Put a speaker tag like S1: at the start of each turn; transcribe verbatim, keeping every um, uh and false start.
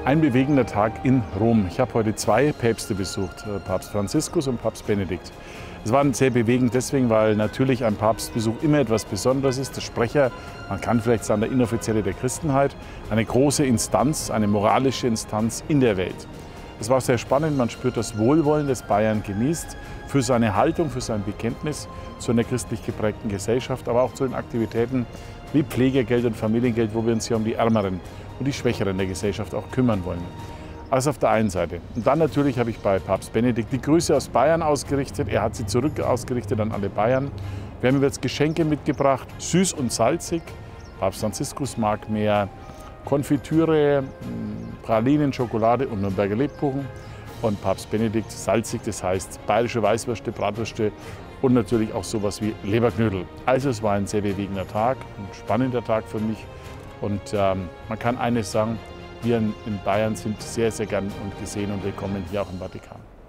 S1: Ein bewegender Tag in Rom. Ich habe heute zwei Päpste besucht, Papst Franziskus und Papst Benedikt. Es war sehr bewegend deswegen, weil natürlich ein Papstbesuch immer etwas Besonderes ist. Der Sprecher, man kann vielleicht sagen, der Inoffizielle der Christenheit, eine große Instanz, eine moralische Instanz in der Welt. Es war sehr spannend, man spürt das Wohlwollen, das Bayern genießt, für seine Haltung, für sein Bekenntnis zu einer christlich geprägten Gesellschaft, aber auch zu den Aktivitäten wie Pflegegeld und Familiengeld, wo wir uns hier um die Ärmeren und die Schwächeren der Gesellschaft auch kümmern wollen. Also auf der einen Seite. Und dann natürlich habe ich bei Papst Benedikt die Grüße aus Bayern ausgerichtet. Er hat sie zurück ausgerichtet an alle Bayern. Wir haben ihm jetzt Geschenke mitgebracht, süß und salzig. Papst Franziskus mag mehr Konfitüre, Pralinen, Schokolade und Nürnberger Lebkuchen. Und Papst Benedikt salzig, das heißt bayerische Weißwürste, Bratwürste und natürlich auch sowas wie Leberknödel. Also es war ein sehr bewegender Tag, ein spannender Tag für mich. Und ähm, man kann eines sagen, wir in Bayern sind sehr, sehr gern und gesehen und willkommen hier auch im Vatikan.